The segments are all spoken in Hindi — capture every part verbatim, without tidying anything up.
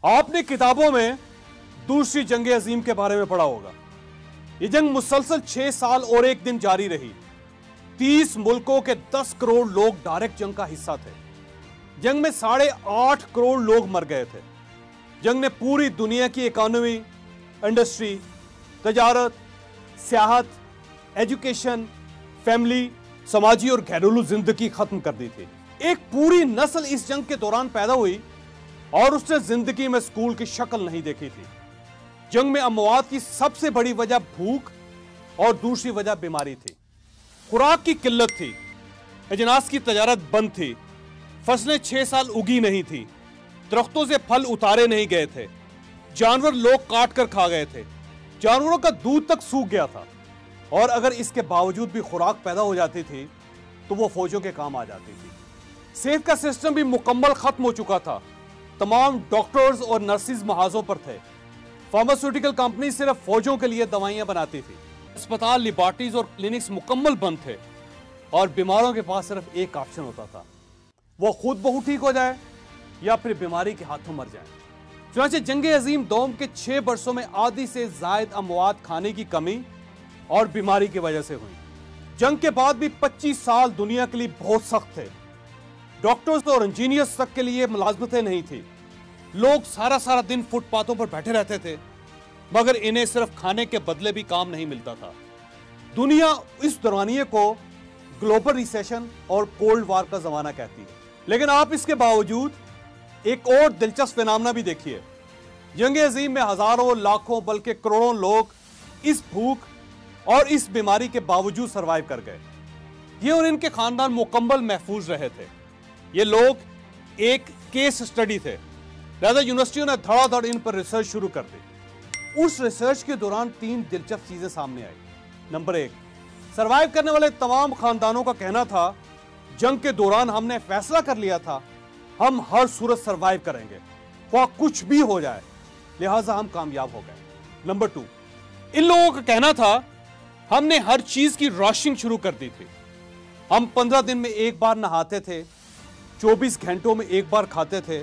आपने किताबों में दूसरी जंग अजीम के बारे में पढ़ा होगा। यह जंग मुसलसल छह साल और एक दिन जारी रही। तीस मुल्कों के दस करोड़ लोग डायरेक्ट जंग का हिस्सा थे। जंग में साढ़े आठ करोड़ लोग मर गए थे। जंग ने पूरी दुनिया की इकोनॉमी, इंडस्ट्री, तजारत, सियाहत, एजुकेशन, फैमिली, समाजी और घरेलू जिंदगी खत्म कर दी थी। एक पूरी नस्ल इस जंग के दौरान पैदा हुई और उसने जिंदगी में स्कूल की शक्ल नहीं देखी थी। जंग में अमवात की सबसे बड़ी वजह भूख और दूसरी वजह बीमारी थी। खुराक की किल्लत थी, अजनास की तजारत बंद थी, फसलें छह साल उगी नहीं थी, दरख्तों से फल उतारे नहीं गए थे, जानवर लोग काट कर खा गए थे, जानवरों का दूध तक सूख गया था। और अगर इसके बावजूद भी खुराक पैदा हो जाती थी तो वो फौजों के काम आ जाती थी। सेहत का सिस्टम भी मुकम्मल खत्म हो चुका था। तमाम डॉक्टर्स और नर्सिस महाजों पर थे। फार्मास्यूटिकल कंपनी सिर्फ फौजों के लिए दवाइयां बनाती थी। अस्पताल, लेबॉरेटरीज और क्लिनिक्स मुकम्मल बंद थे और बीमारों के पास सिर्फ एक ऑप्शन होता था, वो खुद बहु ठीक हो जाए या फिर बीमारी के हाथों मर जाए। चुनांचे जंग अजीम दोम के छह वर्षों में आधी से जायद अमवात खाने की कमी और बीमारी की वजह से हुई। जंग के बाद भी पच्चीस साल दुनिया के लिए बहुत सख्त थे। डॉक्टर्स और इंजीनियर्स तक के लिए मुलाजमतें नहीं थी। लोग सारा सारा दिन फुटपाथों पर बैठे रहते थे, मगर इन्हें सिर्फ खाने के बदले भी काम नहीं मिलता था। दुनिया इस दौरानिये को ग्लोबल रिसेशन और कोल्ड वार का जमाना कहती है। लेकिन आप इसके बावजूद एक और दिलचस्प फिनोमेना भी देखिए। जंग अजीम में हजारों, लाखों, बल्कि करोड़ों लोग इस भूख और इस बीमारी के बावजूद सरवाइव कर गए। ये और इनके खानदान मुकम्मल महफूज रहे थे। ये लोग एक केस स्टडी थे, लिहाजा यूनिवर्सिटियों ने धड़ाधड़ इन पर रिसर्च शुरू कर दी। उस रिसर्च के दौरान तीन दिलचस्प चीजें सामने आई। नंबर एक, सरवाइव करने वाले तमाम खानदानों का कहना था, जंग के दौरान हमने फैसला कर लिया था हम हर सूरत सरवाइव करेंगे, वह कुछ भी हो जाए, लिहाजा हम कामयाब हो गए। नंबर टू, इन लोगों का कहना था हमने हर चीज की राशनिंग शुरू कर दी थी। हम पंद्रह दिन में एक बार नहाते थे, चौबीस घंटों में एक बार खाते थे।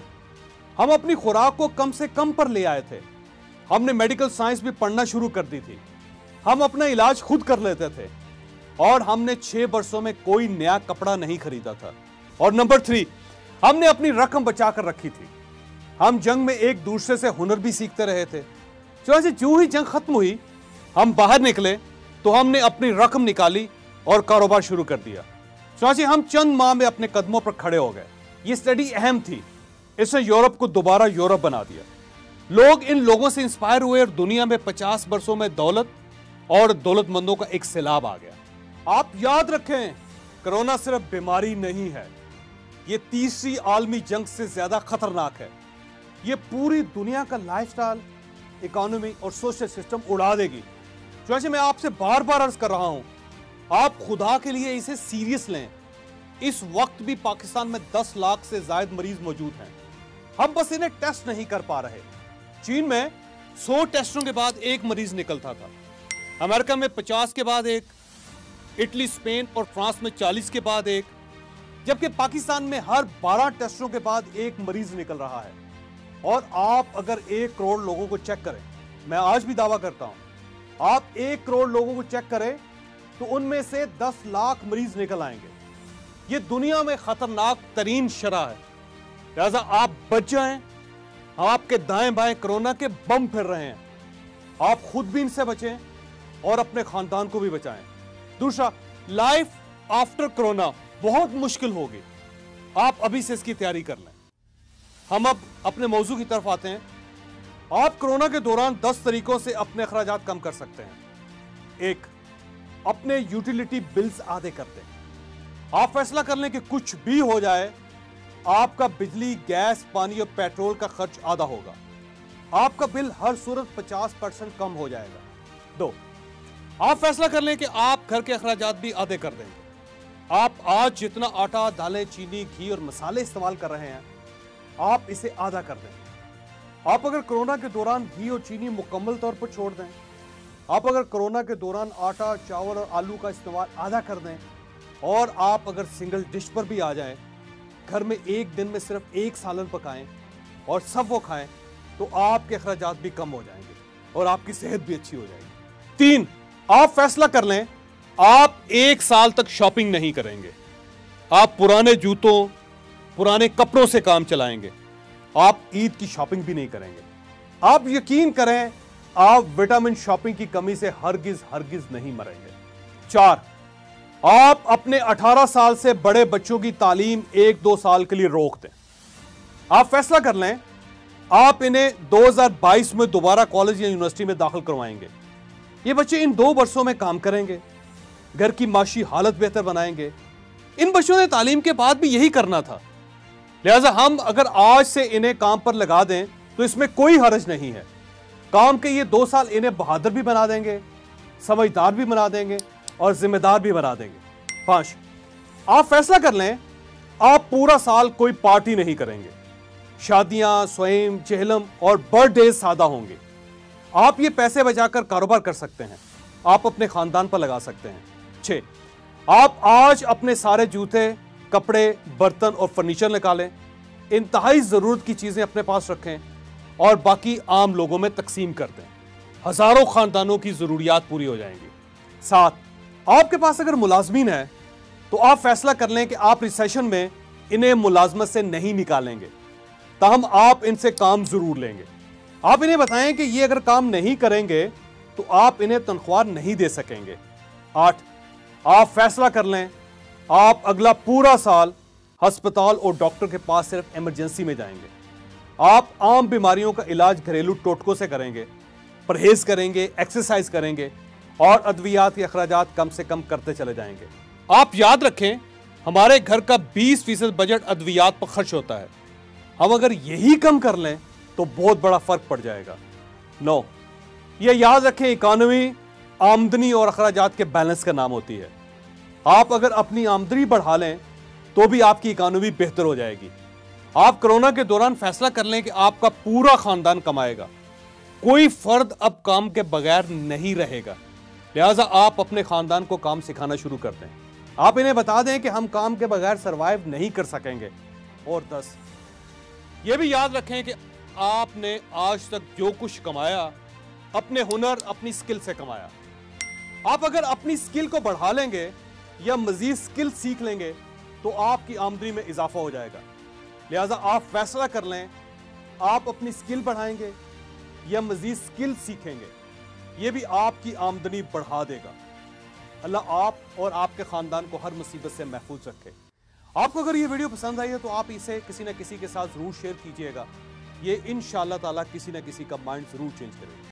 हम अपनी खुराक को कम से कम पर ले आए थे। हमने मेडिकल साइंस भी पढ़ना शुरू कर दी थी। हम अपना इलाज खुद कर लेते थे और हमने छह वर्षों में कोई नया कपड़ा नहीं खरीदा था। और नंबर थ्री, हमने अपनी रकम बचा कर रखी थी। हम जंग में एक दूसरे से हुनर भी सीखते रहे थे। चुनांचे जो ही जंग खत्म हुई, हम बाहर निकले तो हमने अपनी रकम निकाली और कारोबार शुरू कर दिया। चुनांचे हम चंद माह में अपने कदमों पर खड़े हो गए। ये स्टडी अहम थी, इसने यूरोप को दोबारा यूरोप बना दिया। लोग इन लोगों से इंस्पायर हुए और दुनिया में पचास वर्षों में दौलत और दौलतमंदों का एक सैलाब आ गया। आप याद रखें, कोरोना सिर्फ बीमारी नहीं है, ये तीसरी आलमी जंग से ज्यादा खतरनाक है। ये पूरी दुनिया का लाइफस्टाइल, इकोनॉमी और सोशल सिस्टम उड़ा देगी। चुनांचे मैं आपसे बार बार अर्ज कर रहा हूं, आप खुदा के लिए इसे सीरियस लें। इस वक्त भी पाकिस्तान में दस लाख से ज्यादा मरीज मौजूद हैं। हम बस इन्हें टेस्ट नहीं कर पा रहे। चीन में सौ टेस्टों के बाद एक मरीज निकलता था, अमेरिका में पचास के बाद एक, इटली, स्पेन और फ्रांस में चालीस के बाद एक, जबकि पाकिस्तान में हर बारह टेस्टों के बाद एक मरीज निकल रहा है। और आप अगर एक करोड़ लोगों को चेक करें, मैं आज भी दावा करता हूं, आप एक करोड़ लोगों को चेक करें तो उनमें से दस लाख मरीज निकल आएंगे। ये दुनिया में खतरनाक तरीन शरह है, लिहाजा आप बच जाएं। आपके दाएं बाएं कोरोना के बम फिर रहे हैं, आप खुद भी इनसे बचें और अपने खानदान को भी बचाएं। दूसरा, लाइफ आफ्टर कोरोना बहुत मुश्किल होगी, आप अभी से इसकी तैयारी कर लें। हम अब अपने मौजू की तरफ आते हैं। आप कोरोना के दौरान दस तरीकों से अपने अखराजात कम कर सकते हैं। एक, अपने यूटिलिटी बिल्स आधे कर दें। आप फैसला कर लें कि कुछ भी हो जाए, आपका बिजली, गैस, पानी और पेट्रोल का खर्च आधा होगा। आपका बिल हर सूरत पचास परसेंट कम हो जाएगा। दो, आप फैसला कर लें कि आप घर के अखराजात भी आधे कर देंगे। आप आज जितना आटा, दालें, चीनी, घी और मसाले इस्तेमाल कर रहे हैं, आप इसे आधा कर दें। आप अगर कोरोना के दौरान घी और चीनी मुकम्मल तौर पर छोड़ दें, आप अगर कोरोना के दौरान आटा, चावल और आलू का इस्तेमाल आधा कर दें, और आप अगर सिंगल डिश पर भी आ जाएं, घर में एक दिन में सिर्फ एक सालन पकाएं और सब वो खाएं, तो आपके अखराजात भी कम हो जाएंगे और आपकी सेहत भी अच्छी हो जाएगी। तीन, आप फैसला कर लें आप एक साल तक शॉपिंग नहीं करेंगे। आप पुराने जूतों, पुराने कपड़ों से काम चलाएंगे। आप ईद की शॉपिंग भी नहीं करेंगे। आप यकीन करें, आप विटामिन शॉपिंग की कमी से हरगिज हरगिज नहीं मरेंगे। चार, आप अपने अठारह साल से बड़े बच्चों की तालीम एक दो साल के लिए रोक दें। आप फैसला कर लें आप इन्हें दो हज़ार बाईस में दोबारा कॉलेज या यूनिवर्सिटी में दाखिल करवाएंगे। ये बच्चे इन दो वर्षों में काम करेंगे, घर की माशी हालत बेहतर बनाएंगे। इन बच्चों ने तालीम के बाद भी यही करना था। लिहाजा हम अगर आज से इन्हें काम पर लगा दें तो इसमें कोई हर्ज नहीं है। काम के ये दो साल इन्हें बहादुर भी बना देंगे, समझदार भी बना देंगे और जिम्मेदार भी बना देंगे। पांच, आप फैसला कर लें आप पूरा साल कोई पार्टी नहीं करेंगे। शादियां, स्वयं, चहलम और बर्थडे सादा होंगे। आप ये पैसे बचाकर कारोबार कर सकते हैं, आप अपने खानदान पर लगा सकते हैं। छह, आप आज अपने सारे जूते, कपड़े, बर्तन और फर्नीचर निकालें, इंतहाई जरूरत की चीजें अपने पास रखें और बाकी आम लोगों में तकसीम कर दें। हजारों खानदानों की जरूरियात पूरी हो जाएंगी। सात, आपके पास अगर मुलाजमीन है तो आप फैसला कर लें कि आप रिसेशन में इन्हें मुलाजमत से नहीं निकालेंगे, ताहम आप इनसे काम जरूर लेंगे। आप इन्हें बताएं कि ये अगर काम नहीं करेंगे तो आप इन्हें तनख्वाह नहीं दे सकेंगे। आठ, आप फैसला कर लें आप अगला पूरा साल अस्पताल और डॉक्टर के पास सिर्फ इमरजेंसी में जाएंगे। आप आम बीमारियों का इलाज घरेलू टोटकों से करेंगे, परहेज करेंगे, एक्सरसाइज करेंगे और अद्वियात के अखराजात कम से कम करते चले जाएंगे। आप याद रखें हमारे घर का बीस फीसद बजट अद्वियात पर खर्च होता है। हम अगर यही कम कर लें तो बहुत बड़ा फर्क पड़ जाएगा। नौ, यह याद रखें इकोनॉमी आमदनी और अखराजात के बैलेंस का नाम होती है। आप अगर अपनी आमदनी बढ़ा लें तो भी आपकी इकोनॉमी बेहतर हो जाएगी। आप कोरोना के दौरान फैसला कर लें कि आपका पूरा खानदान कमाएगा, कोई फर्द अब काम के बगैर नहीं रहेगा। लिहाजा आप अपने खानदान को काम सिखाना शुरू कर दें। आप इन्हें बता दें कि हम काम के बगैर सरवाइव नहीं कर सकेंगे। और दस, यह भी याद रखें कि आपने आज तक जो कुछ कमाया अपने हुनर, अपनी स्किल से कमाया। आप अगर अपनी स्किल को बढ़ा लेंगे या मजीद स्किल सीख लेंगे तो आपकी आमदनी में इजाफा हो जाएगा। लिहाजा आप फैसला कर लें आप अपनी स्किल बढ़ाएंगे या मजीद स्किल सीखेंगे, यह भी आपकी आमदनी बढ़ा देगा। अल्लाह आप और आपके खानदान को हर मुसीबत से महफूज रखे। आपको अगर ये वीडियो पसंद आई है तो आप इसे किसी न किसी के साथ जरूर शेयर कीजिएगा। ये इंशाअल्लाह ताला किसी न किसी का माइंड जरूर चेंज करेगा।